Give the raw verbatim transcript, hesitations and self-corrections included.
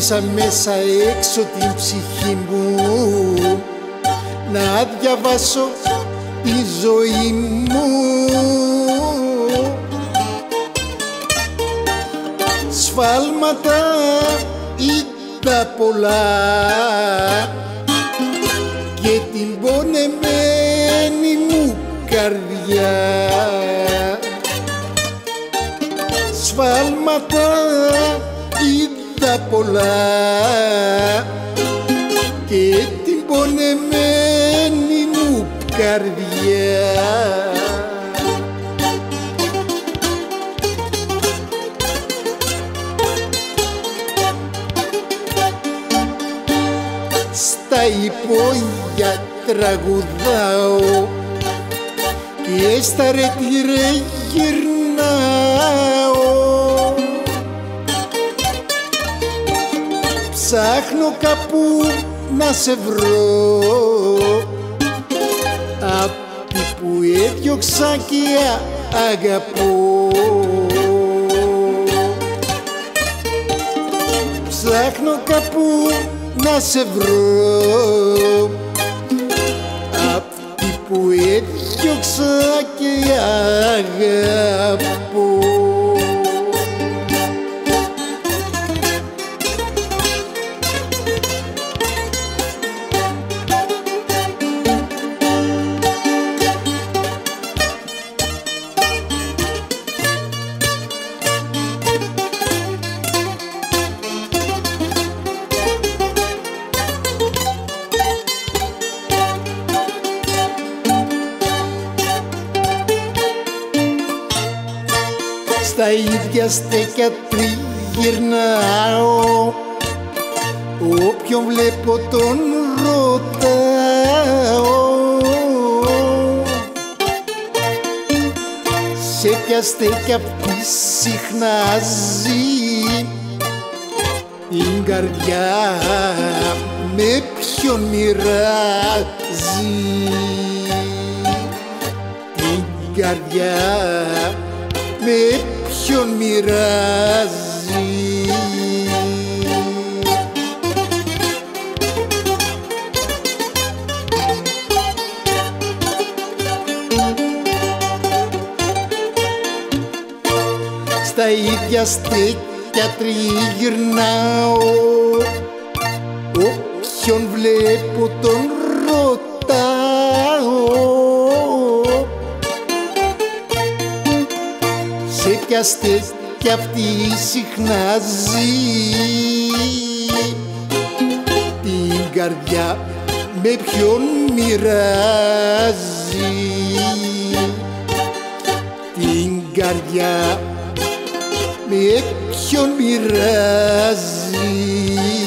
Έδωσα μέσα έξω την ψυχή μου να διαβάσω τη ζωή μου. Σφάλματα είδα πολλά και την πονεμένη μου καρδιά. Σφάλματα είδα πολλά και την πονεμένη μου καρδιά. Στα υπόγεια τραγουδάω και στα ρετυρέ γυρνάω. Ψάχνω κάπου να σε βρω απ' που έδιωξα και αγαπώ. Ψάχνω κάπου να σε βρω απ' που έδιωξα και αγαπώ. Στα ίδια στέκια τριγυρνάω, όποιον βλέπω τον ρωτάω. Σε ποια στέκια αυτή συχνάζει την καρδιά, με ποιον μοιράζει την καρδιά, με ποιον μοιράζει. Στα ίδια στέκια τριγυρνάω, όποιον βλέπω τον ρωτάω. Σε ποια στέκια αυτή συχνάζει την καρδιά, με ποιον μοιράζει την καρδιά, με ποιον μοιράζει.